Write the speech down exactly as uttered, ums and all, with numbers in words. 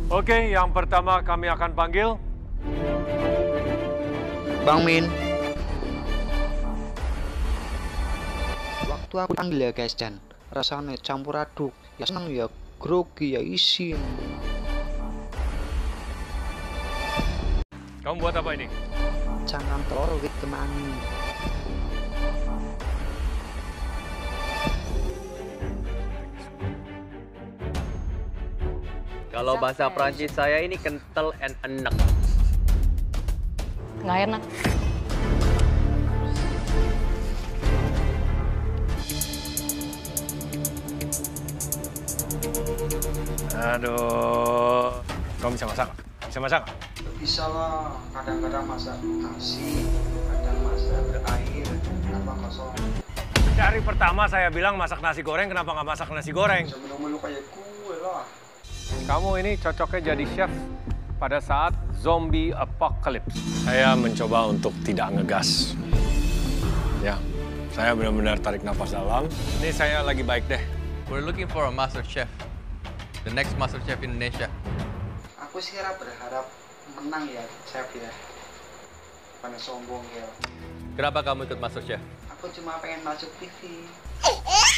Oke, yang pertama kami akan panggil Bang Min. Waktu aku panggil ya guys, dan rasanya campur aduk. Ya seneng ya grogi ya isin. Kamu buat apa ini? Jangan telur wit kemangi. Kalau bahasa Prancis saya ini kental and enak. Nggak enak. Aduh, kamu bisa masak? Bisa masak? Bisa lah, kadang-kadang masak nasi, kadang masak berair, apa kosong. Dari pertama saya bilang masak nasi goreng, kenapa nggak masak nasi goreng? Menu-menu kayak kue lah. Kamu ini cocoknya jadi chef pada saat zombie apocalypse. Saya mencoba untuk tidak ngegas. Ya, saya benar-benar tarik nafas dalam. Ini saya lagi baik deh. We're looking for a master chef. The next master chef Indonesia. Aku sih berharap menang ya, chef ya. Bukan sombong ya. Kenapa kamu ikut master chef? Aku cuma pengen masuk T V.